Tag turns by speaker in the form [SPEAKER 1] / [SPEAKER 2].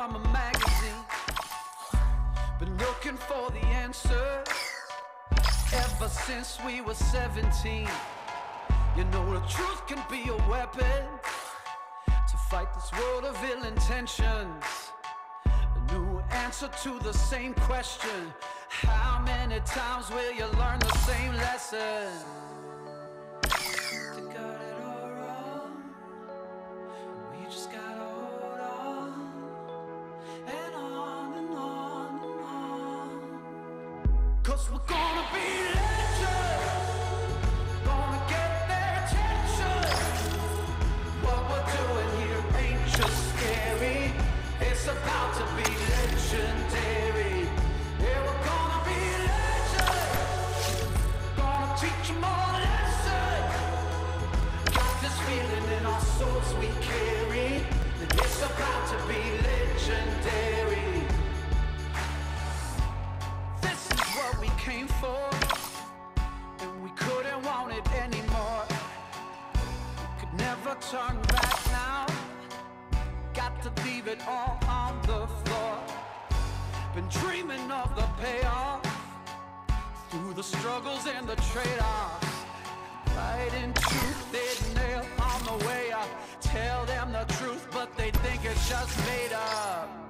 [SPEAKER 1] from a magazine. Been looking for the answer ever since we were 17. You know the truth can be a weapon to fight this world of ill intentions. A new answer to the same question: how many times will you learn the same lesson? They got it all wrong. We just gotta hold on and on and on and on. 'Cause we're gonna be legends, gonna get their attention. What we're doing here ain't just scary, it's about to be legendary. Yeah, we're gonna be legends, gonna teach them all a lesson. Got this feeling in our souls we carry, that it's about to be legendary. This is what we came for, and we couldn't want it anymore. We could never turn back now, got to leave it all on the floor. Been dreaming of the payoff, through the struggles and the trade-offs. Fighting tooth and nail on the way up. Tell them the truth, but they think it's just made up.